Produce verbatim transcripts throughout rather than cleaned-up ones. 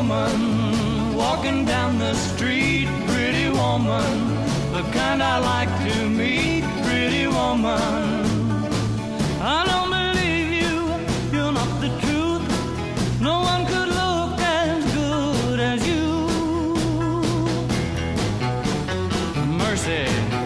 woman walking down the street, pretty woman, the kind I like to meet, pretty woman. I don't believe you, you're not the truth. No one could look as good as you. Mercy.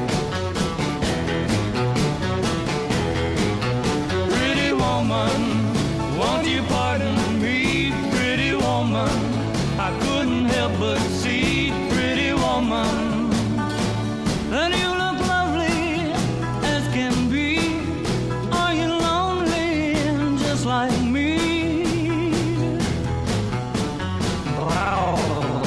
Pretty woman, won't you pardon me, pretty woman? I couldn't help but see, pretty woman, that you look lovely as can be. Are you lonely just like me? Wow.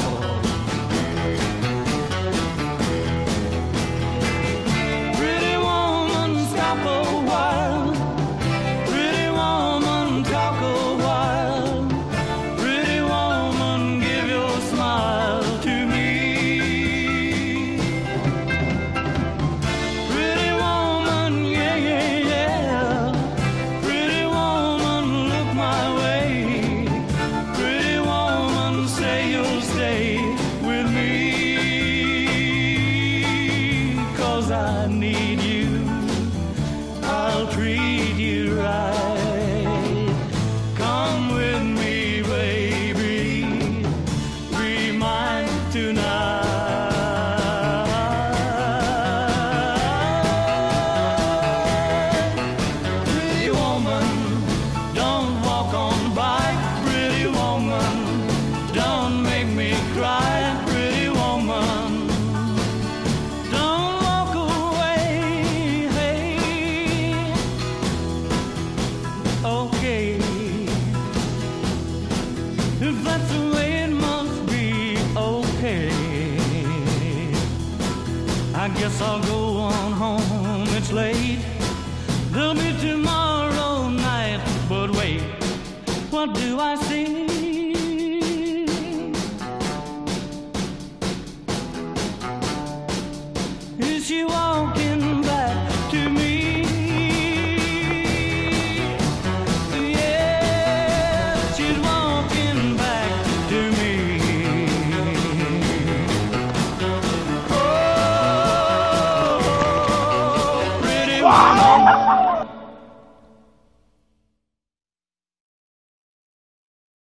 Pretty woman, stop a while. Pretty woman, talk a while. Pretty woman, give your smile to me. Pretty woman, yeah, yeah, yeah. Pretty woman, look my way. Pretty woman, say you'll stay with me. 'Cause I need you, I'll treat you right. Come with me, baby, be mine tonight. Pretty woman, don't walk on by. Pretty woman, don't make me cry. Pretty woman, don't walk away. Hey, okay, if that's the way it must be, okay. I guess I'll go on home, it's late. There'll be tomorrow night, but wait, what do I see? Is she walking back to me? Yeah, she's walking back to me. Oh, pretty woman.